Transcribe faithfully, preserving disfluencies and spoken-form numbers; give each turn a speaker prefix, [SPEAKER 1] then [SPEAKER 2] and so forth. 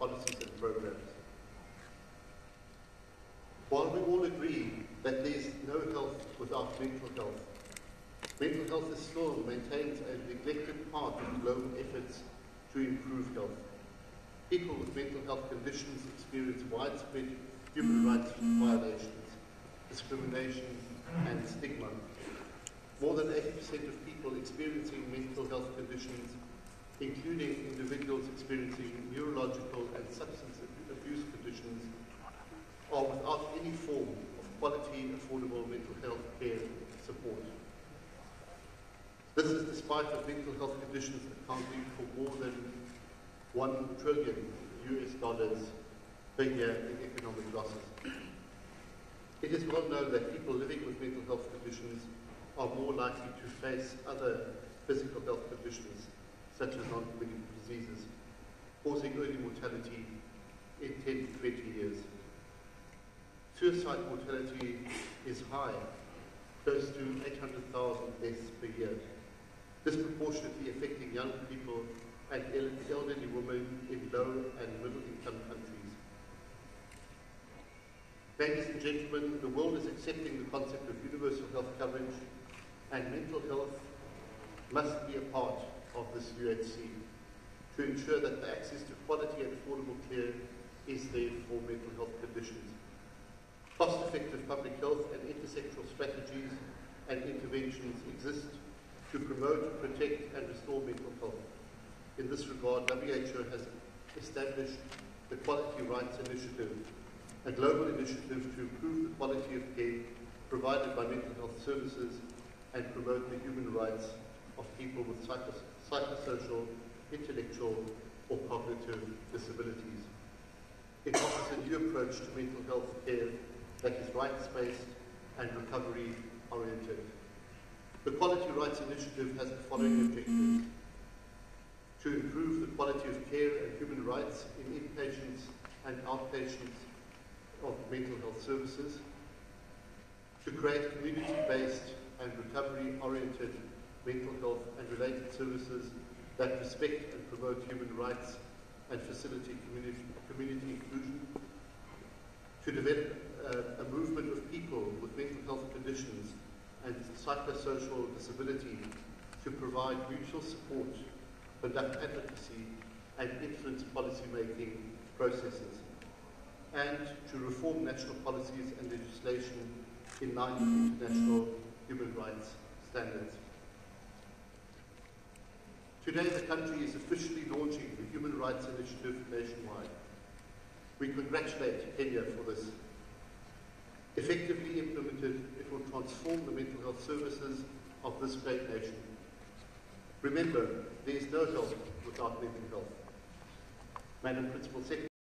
[SPEAKER 1] policies and programs. While we all agree that there is no health without mental health, mental health is still maintains a neglected part of global efforts to improve health. People with mental health conditions experience widespread human rights violations, discrimination, and stigma. More than eighty percent of people experiencing mental health conditions, including individuals experiencing neurological and substance abuse conditions, are without any form of quality, affordable mental health care support. This is despite of mental health conditions accounting for more than one trillion U S dollars per year in economic losses. It is well known that people living with mental health conditions are more likely to face other physical health conditions, such as non-communicable diseases, causing early mortality in ten to twenty years. Suicide mortality is high, close to eight hundred thousand deaths per year, disproportionately affecting young people and elderly women in low and middle income countries. Ladies and gentlemen, the world is accepting the concept of universal health coverage, and mental health must be a part of this U H C to ensure that the access to quality and affordable care is there for mental health conditions. Cost-effective public health and intersectoral strategies and interventions exist to promote, protect, and restore mental health. In this regard, W H O has established the Quality Rights Initiative, a global initiative to improve the quality of care provided by mental health services and promote the human rights of people with psychos psychosocial, intellectual, or cognitive disabilities. It offers a new approach to mental health care that is rights-based and recovery-oriented. The Quality Rights Initiative has the following objectives: to improve the quality of care and human rights in inpatients and outpatients of mental health services, to create community-based and recovery-oriented mental health and related services that respect and promote human rights and facilitate community, community inclusion, to develop uh, a movement of people with mental health conditions and psychosocial disability to provide mutual support, conduct advocacy, and influence policy-making processes, and to reform national policies and legislation in line with international human rights standards. Today, the country is officially launching the Human Rights Initiative nationwide. We congratulate Kenya for this. Effectively implemented, it will transform the mental health services of this great nation. Remember, there is no health without mental health. Madam Principal Secretary.